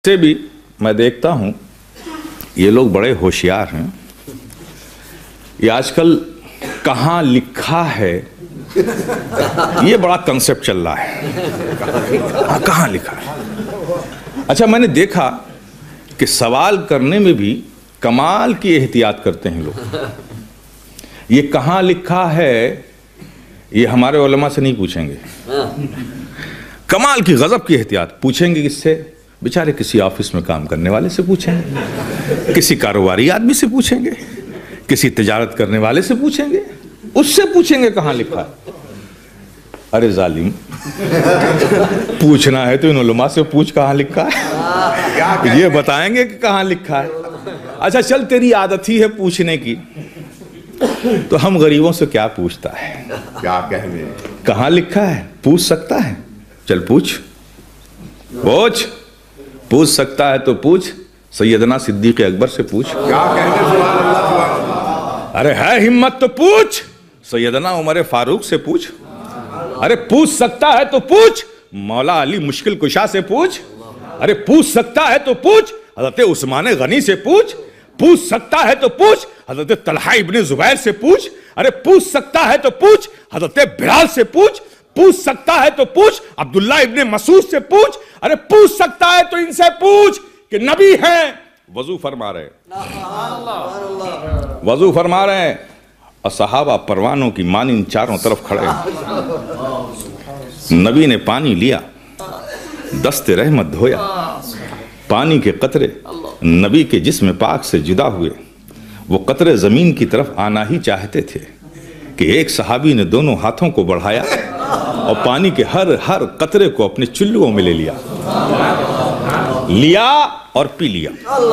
سے بھی میں دیکھتا ہوں یہ لوگ بڑے ہوشیار ہیں. یہ آج کل کہاں لکھا ہے یہ بڑا کنسپٹ چل رہا ہے. کہاں لکھا ہے. اچھا میں نے دیکھا کہ سوال کرنے میں بھی کمال کی احتیاط کرتے ہیں لوگ. یہ کہاں لکھا ہے یہ ہمارے علماء سے نہیں پوچھیں گے. کمال کی غضب کی احتیاط پوچھیں گے کس سے؟ بیچارے کسی آفس میں کام کرنے والے سے پوچھیں گے, کسی کاروباری آدمی سے پوچھیں گے, کسی تجارت کرنے والے سے پوچھیں گے, اس سے پوچھیں گے کہاں لکھا ہے. ارے ظالم, پوچھنا ہے تو ان علماء سے پوچھ کہاں لکھا ہے, یہ بتائیں گے کہ کہاں لکھا ہے. اچھا چل تیری عادت ہی ہے پوچھنے کی, تو ہم غریبوں سے کیا پوچھتا ہے, کیا کہنے, کہاں لکھا ہے پوچھ سکتا ہے. چل پوچھ پوچھ سکتا ہے تو پوچھ. سیدنا صدیق اکبر سے پوچھ. کیا کہنے, سبحان اللہ سبحان اللہ. ارے ہے ہمت تو پوچھ. سیدنا عمر فاروق سے پوچھ. ارے پوچھ سکتا ہے تو پوچھ. مولا علی مشکل کشا سے پوچھ. ارے پوچھ سکتا ہے تو پوچھ. حضرت عثمان غنی سے پوچھ. پوچھ سکتا ہے تو پوچھ. حضرت طلحہ ابن زبیر سے پوچھ. ارے پوچھ سکتا ہے تو پوچھ. حضرت بلال سے پوچھ. پوچھ سکتا ہے تو پوچھ. عبداللہ ابن مسعود سے پوچھ. ارے پوچھ سکتا ہے تو ان سے پوچھ کہ نبی ہیں وضو فرما رہے, وضو فرما رہے ہیں, اور صحابہ پروانوں کی مانند چاروں طرف کھڑے ہیں. نبی نے پانی لیا, دست رحمت دھویا, پانی کے قطرے نبی کے جسم پاک سے جدا ہوئے. وہ قطرے زمین کی طرف آنا ہی چاہتے تھے کہ ایک صحابی نے دونوں ہاتھوں کو بڑھایا اور پانی کے ہر قطرے کو اپنے چلوؤں میں لے لیا اور پی لیا.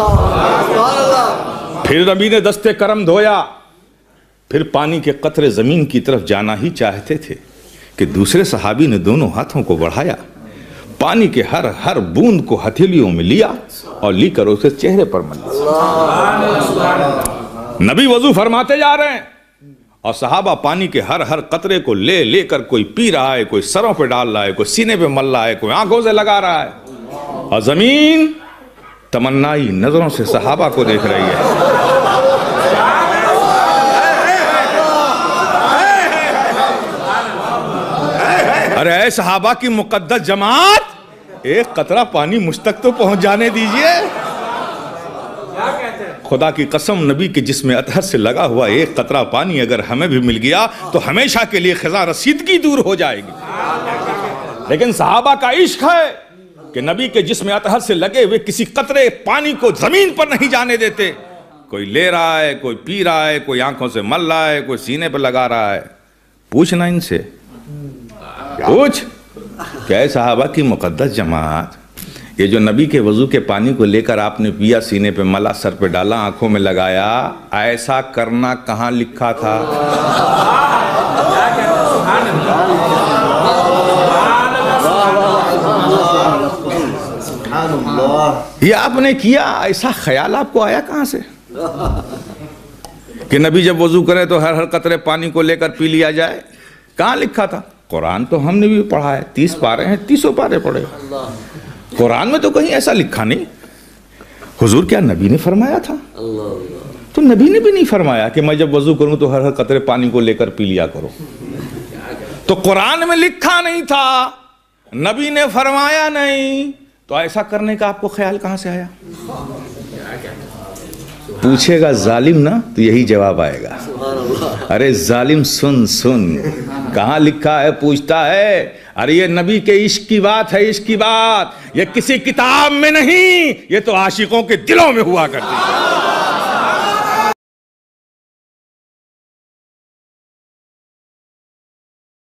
پھر نبی نے دستے کرم دھویا. پھر پانی کے قطرے زمین کی طرف جانا ہی چاہتے تھے کہ دوسرے صحابی نے دونوں ہاتھوں کو بڑھایا, پانی کے ہر بوند کو ہتھیلیوں میں لیا اور لی کر اسے چہرے پر مل لیا. نبی وضو فرماتے جا رہے ہیں اور صحابہ پانی کے ہر قطرے کو لے کر کوئی پی رہا ہے, کوئی سروں پہ ڈال رہا ہے, کوئی سینے پہ مل رہا ہے, کوئی آنکھوں سے لگا رہا ہے, اور زمین تمنائی نظروں سے صحابہ کو دیکھ رہی ہے. ارے اے صحابہ کی مقدس جماعت, ایک قطرہ پانی مجھ تک تو پہنچ جانے دیجئے. خدا کی قسم نبی کے جسم اطہر سے لگا ہوا ایک قطرہ پانی اگر ہمیں بھی مل گیا تو ہمیشہ کے لیے خزاں رسیدگی دور ہو جائے گی. لیکن صحابہ کا عشق ہے کہ نبی کے جسم اطہر سے لگے ہوئے کسی قطرے پانی کو زمین پر نہیں جانے دیتے. کوئی لے رہا ہے, کوئی پی رہا ہے, کوئی آنکھوں سے مل رہا ہے, کوئی سینے پر لگا رہا ہے. پوچھنا ان سے, پوچھ کیا ہے صحابہ کی مقدس جماعت, یہ جو نبی کے وضو کے پانی کو لے کر آپ نے پیا, سینے پہ ملا, سر پہ ڈالا, آنکھوں میں لگایا, ایسا کرنا کہاں لکھا تھا؟ یہ آپ نے کیا, ایسا خیال آپ کو آیا کہاں سے کہ نبی جب وضو کرے تو ہر قطرے پانی کو لے کر پی لیا جائے؟ کہاں لکھا تھا؟ قرآن تو ہم نے بھی پڑھا ہے, 30 پارے ہیں, 30 پارے پڑھے. قرآن میں تو کہیں ایسا لکھا نہیں. حضور کیا نبی نے فرمایا تھا؟ تو نبی نے بھی نہیں فرمایا کہ میں جب وضو کروں تو ہر قطرے پانی کو لے کر پی لیا کرو. تو قرآن میں لکھا نہیں تھا, نبی نے فرمایا نہیں, تو ایسا کرنے کا آپ کو خیال کہاں سے آیا؟ پوچھے گا ظالم نا تو یہی جواب آئے گا. ارے ظالم سن کہاں لکھا ہے پوچھتا ہے. ارے یہ نبی کے عشق کی بات ہے, عشق کی بات, یہ کسی کتاب میں نہیں, یہ تو عاشقوں کے دلوں میں ہوا کرتی ہے.